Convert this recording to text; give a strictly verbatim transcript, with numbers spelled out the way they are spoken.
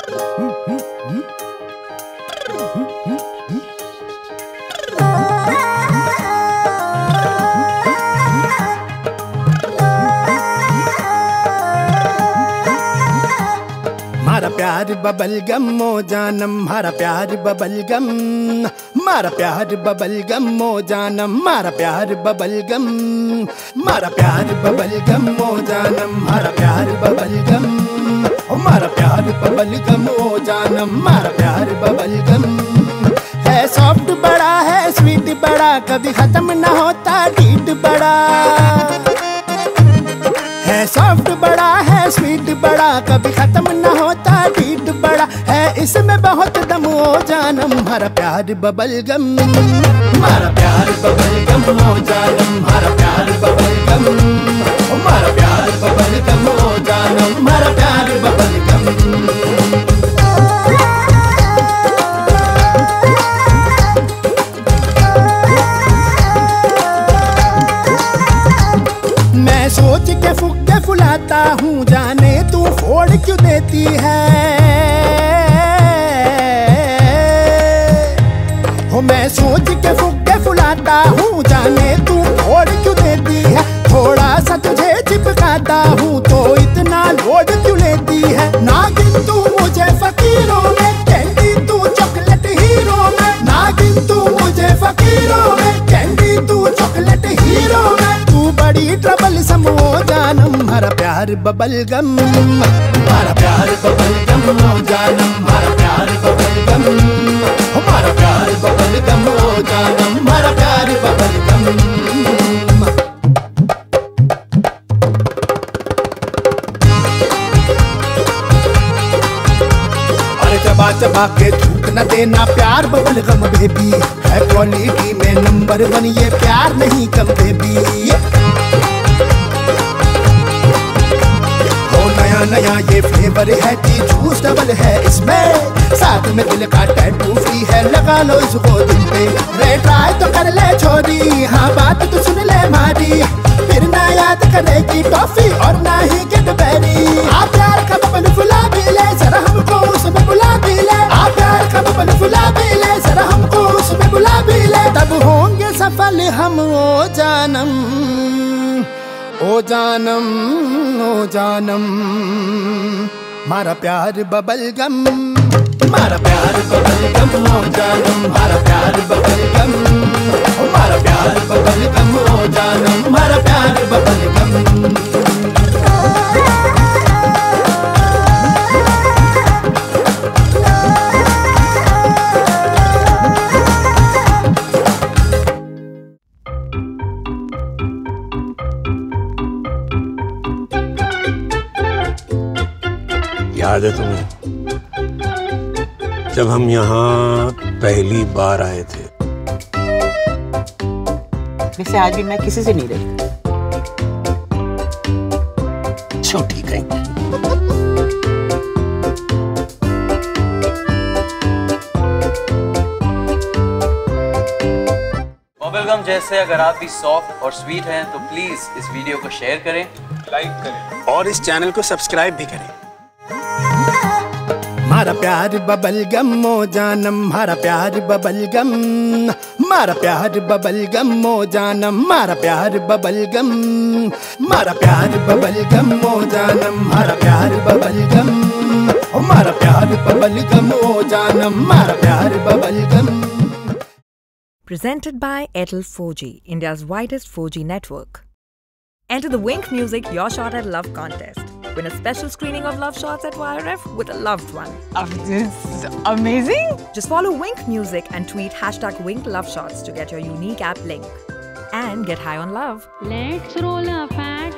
मारा प्यार बबल गम ओ जानम, मारा प्यार बबल गम, मारा प्यार बबल गम ओ जानम, मारा प्यार बबल गम, मारा प्यार बबल गम ओ जानम, मारा प्यार बबल गम, ओ मारा प्यार बबल गम ओ जानम, मारा प्यार बबल गम। है सॉफ्ट बड़ा है स्वीट बड़ा, कभी खत्म ना होता डीट बड़ा। है सॉफ्ट बड़ा है स्वीट बड़ा, कभी खत्म न होता डीट बड़ा। है इसमें बहुत दम ओ जानम, हमारा प्यार बबल गम, हमारा प्यार बबल गम ओ जानम, हमारा प्यार बबल गम, हमारा प्यार बबल गम ओ जानम, हमारा प्यार बबल गम। मैं सोच के फुक्के फुलाता हूँ, जाने तू फोड़ क्यों देती है। हो मैं सोच के फुक्के फुलाता हूँ, जाने तू फोड़ क्यों देती है। थोड़ा सा तुझे चिपकाता हूँ तो इतना लोड क्यों लेती है। नागिन तू मुझे फकीरों में, कैंडी तू चॉकलेट हीरो में। नागिन तू मुझे फकीरों में, कैंडी तू चॉकलेट हीरो में। बड़ी ट्रबल सम ओ जानम, हमारा प्यार बबल गम, हमारा प्यार बबल गम ओ जानम, हमारा प्यार बबल गम, हमारा प्यार बबल गम ओ जानम, हमारा प्यार बबल गम। अरे चबा चबा के थूक न देना प्यार बबल गम बेबी, है क्वालिटी में नंबर वन ये प्यार नहीं कम बेबी। नया ये फ्लेवर है कि जूस डबल है इसमें, साथ में दिल का टैटू फ्री है, लगा लो इसको दिल पे। रे ट्राई तो कर ले छोरी, हाँ बात तो सुन ले मारी, फिर ना याद करेगी टॉफी और ना ही कैडबरी। आप प्यार का बबल फुला भी ले, जरा हमको उसमें बुला भी ले। आप प्यार का बबल फुला भी ले, जरा हमको उसमें बुला भी ले। तब होंगे सफल हम ओ जानम, ओ जानम, ओ जानम, मारा प्यार बबल गम, मारा प्यार बबल गम ओ जानम, मारा प्यार बबल गम, मारा प्यार बबल गम ओ जानम, मारा प्यार बबल गम। याद है तुम्हें जब हम यहाँ पहली बार आए थे? वैसे आज भी मैं किसी से नहीं रही। छोटी कहीं। बबलगम जैसे अगर आप भी सॉफ्ट और स्वीट हैं तो प्लीज इस वीडियो को शेयर करें, लाइक करें और इस चैनल को सब्सक्राइब भी करें। मारा प्यार बबल गम ओ जानम, मारा प्यार बबल गम, मारा प्यार बबल गम ओ जानम, मारा प्यार बबल गम, मारा प्यार बबल गम ओ जानम, मारा प्यार बबल गम, ओ मारा प्यार बबल गम ओ जानम, मारा प्यार bubble gum. Presented by Airtel four G, India's widest four G network. Enter the Wink Music Your Shot at Love contest. Win a special screening of Love Shots at Y R F with a loved one. Oh, this is amazing! Just follow Wink Music and tweet hashtag Wink Love Shots to get your unique app link. And get high on love. Let's roll a fat